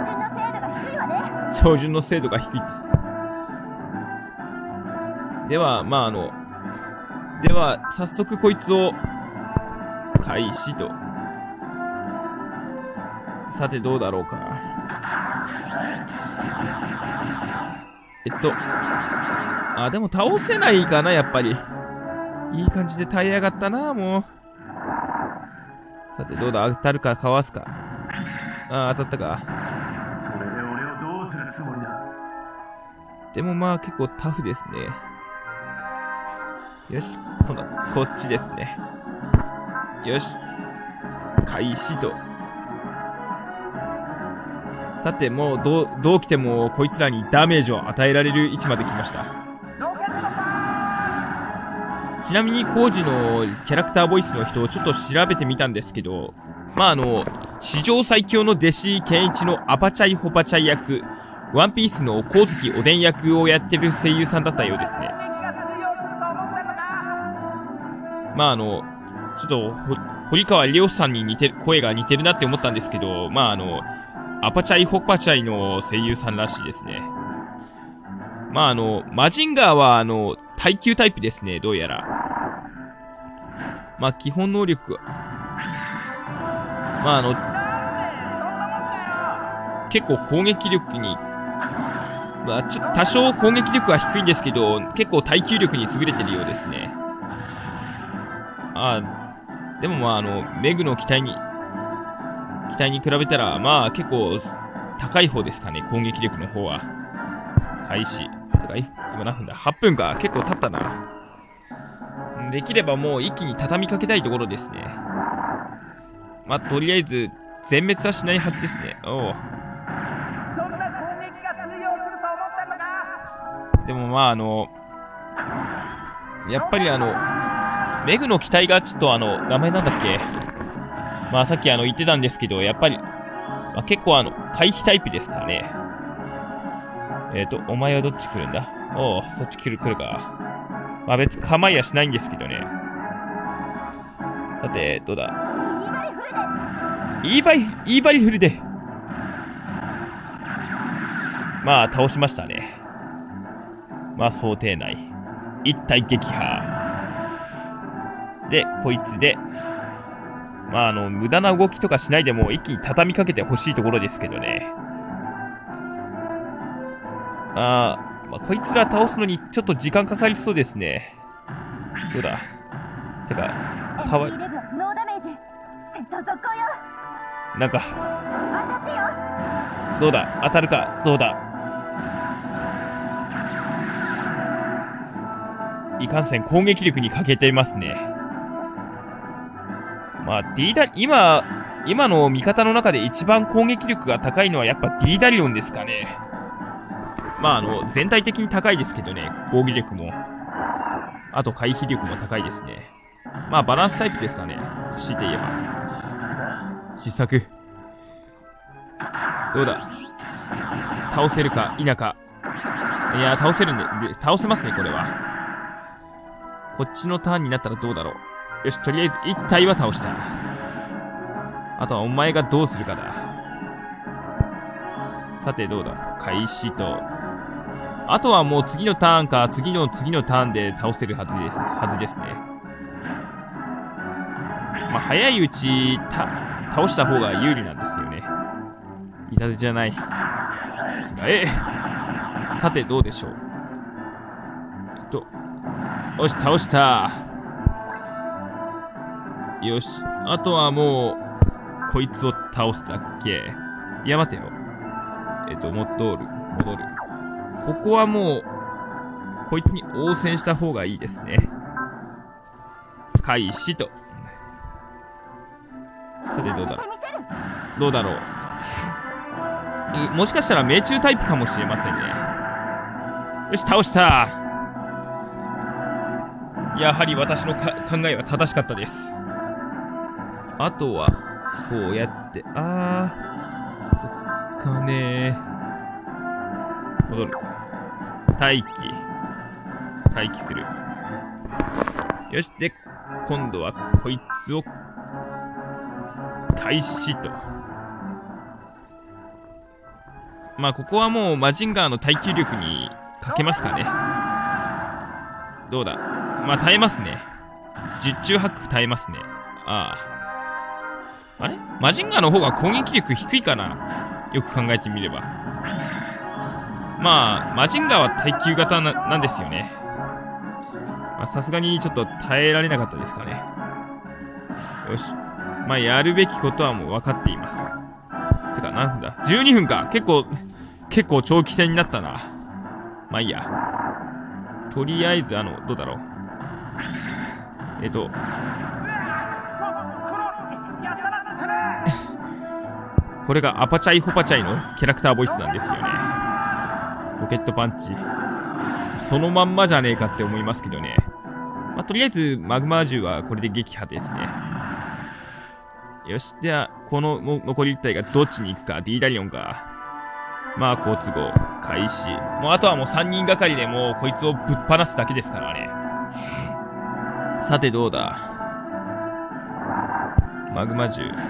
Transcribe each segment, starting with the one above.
照準の精度が低いって。では、では、早速こいつを、開始と。さて、どうだろうか。でも倒せないかな、やっぱり。いい感じで耐えやがったな、もう。さて、どうだ、当たるか、かわすか。当たったか。 それで俺をどうするつもりだ。 でも結構タフですね。よし、今度はこっちですね。よし、開始と。さて、もうどう来てもこいつらにダメージを与えられる位置まで来ました。ちなみにコージのキャラクターボイスの人をちょっと調べてみたんですけど、史上最強の弟子ケンイチのアパチャイホパチャイ役、ワンピースの光月おでん役をやってる声優さんだったようですね。ちょっと堀川亮さんに声が似てるなって思ったんですけど、アパチャイホパチャイの声優さんらしいですね。マジンガーは耐久タイプですね、どうやら。基本能力は、結構攻撃力に、多少攻撃力は低いんですけど、結構耐久力に優れてるようですね。でもメグの機体に比べたら、結構高い方ですかね、攻撃力の方は。開始。今何分だ ?8 分か。結構経ったな。できればもう一気に畳みかけたいところですね。とりあえず、全滅はしないはずですね。おう。でもやっぱりメグの機体がちょっと名前なんだっけ、さっき言ってたんですけど、やっぱり、結構回避タイプですからね。お前はどっち来るんだ？おう、そっち来るか。別に構いはしないんですけどね。さて、どうだ？Eバリフルで。倒しましたね。想定内。一体撃破。で、こいつで、無駄な動きとかしないでも一気に畳みかけてほしいところですけどね。こいつら倒すのにちょっと時間かかりそうですね。どうだ？てか、なんか、どうだ？当たるか？どうだ？いかんせん攻撃力に欠けていますね。今の味方の中で一番攻撃力が高いのはやっぱディーダリオンですかね。全体的に高いですけどね、防御力も。あと回避力も高いですね。バランスタイプですかね、強いて言えば。失策。どうだ？倒せるか否か。いや、倒せるんで、倒せますね、これは。こっちのターンになったらどうだろう。よし、とりあえず1体は倒した。あとはお前がどうするかだ。さて、どうだ？開始と。あとはもう次のターンか、次のターンで倒せるはずですね。早いうち、倒した方が有利なんですよね。いたずじゃない。さて、どうでしょう。よし、倒した。よし。あとはもう、こいつを倒すだけ。いや、待てよ。戻る。ここはもう、こいつに応戦した方がいいですね。開始と。さて、どうだろう。もしかしたら命中タイプかもしれませんね。よし、倒した。やはり私の考えは正しかったです。あとは、こうやって、そっかね。戻る。待機する。よし、で、今度はこいつを、開始と。 まあ、ここはもうマジンガーの耐久力にかけますかね。どうだ。まあ、耐えますね。十中八九耐えますね。あれマジンガーの方が攻撃力低いかな、よく考えてみれば。まあ、マジンガーは耐久型なんですよね。さすがにちょっと耐えられなかったですかね。よし。まあ、やるべきことはもう分かっています。てか、何分だ ?12 分か。結構長期戦になったな。まあいいや。とりあえず、どうだろう。これがアパチャイホパチャイのキャラクターボイスなんですよね。ロケットパンチ。そのまんまじゃねえかって思いますけどね。まあ、とりあえず、マグマ銃はこれで撃破ですね。よし、では、この残り1体がどっちに行くか、D ダリオンか。まあ、好都合、開始。もう、あとはもう3人がかりでもう、こいつをぶっ放すだけですからね。さて、どうだ。マグマ銃。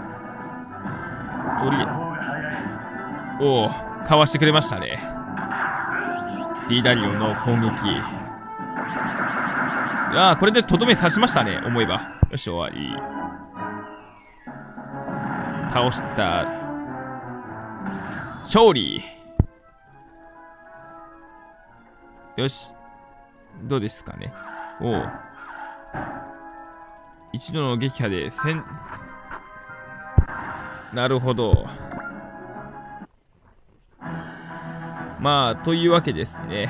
おお、かわしてくれましたね。D ダリオンの攻撃。これでとどめ刺しましたね、思えば。よし、終わり。倒した。勝利。よし。どうですかね。おお。一度の撃破でなるほど。まあ、というわけですね。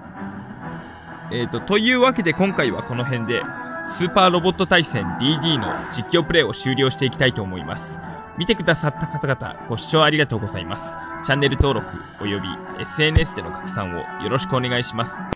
というわけで今回はこの辺で、スーパーロボット対戦 DD の実況プレイを終了していきたいと思います。見てくださった方々、ご視聴ありがとうございます。チャンネル登録および SNS での拡散をよろしくお願いします。